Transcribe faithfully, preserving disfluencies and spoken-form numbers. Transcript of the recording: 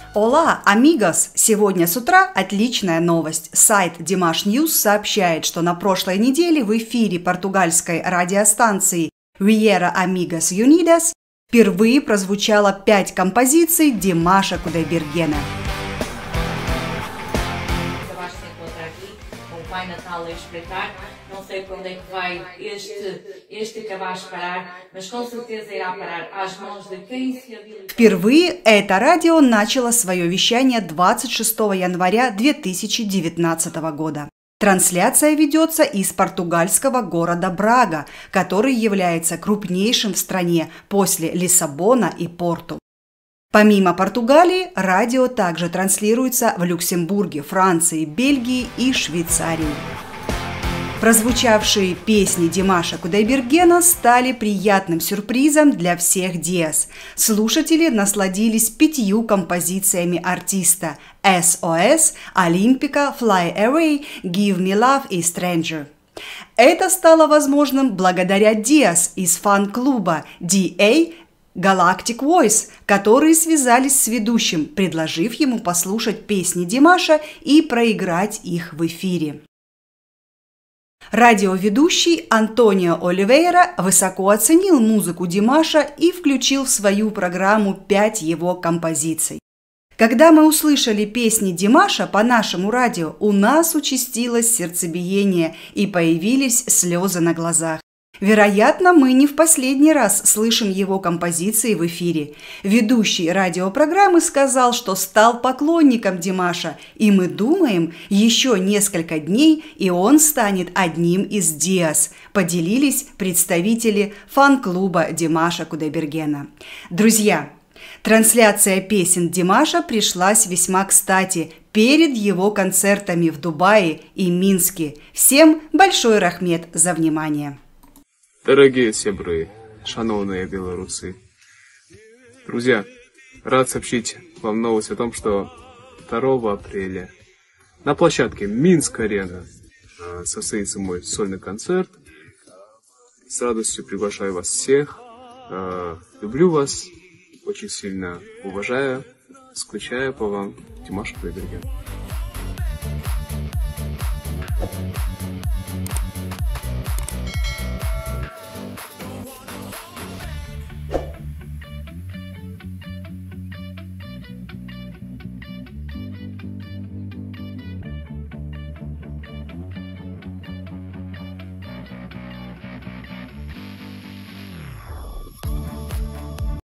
Ола, амигос! Сегодня с утра отличная новость. Сайт Dimash News сообщает, что на прошлой неделе в эфире португальской радиостанции Viera Amigos Unidas впервые прозвучало пять композиций Димаша Кудайбергена. Não sei para onde é que vai este, este acabar de parar, mas com certeza irá parar às mãos de quem se habilitou. Впервые это радио начало свое вещание двадцать шестого января две тысячи девятнадцатого года. Трансляция ведется из португальского города Брага, который является крупнейшим в стране после Лиссабона и Порту. Помимо Португалии, радио также транслируется в Люксембурге, Франции, Бельгии и Швейцарии. Прозвучавшие песни Димаша Кудайбергена стали приятным сюрпризом для всех Диас. Слушатели насладились пятью композициями артиста: эс о эс, Олимпика, Fly Away, Give Me Love и Stranger. Это стало возможным благодаря Диас из фан-клуба ди эй Galactic Voice, которые связались с ведущим, предложив ему послушать песни Димаша и проиграть их в эфире. Радиоведущий Антонио Оливейра высоко оценил музыку Димаша и включил в свою программу пять его композиций. Когда мы услышали песни Димаша по нашему радио, у нас участилось сердцебиение и появились слезы на глазах. Вероятно, мы не в последний раз слышим его композиции в эфире. Ведущий радиопрограммы сказал, что стал поклонником Димаша, и мы думаем, еще несколько дней, и он станет одним из Диас, поделились представители фан-клуба Димаша Кудайбергена. Друзья, трансляция песен Димаша пришлась весьма кстати перед его концертами в Дубае и Минске. Всем большой рахмет за внимание. Дорогие сябры, шановные белорусы, друзья, рад сообщить вам новость о том, что второго апреля на площадке Минск-арена состоится мой сольный концерт. С радостью приглашаю вас всех. Люблю вас, очень сильно уважаю, скучаю по вам. Димаш Кудайберген.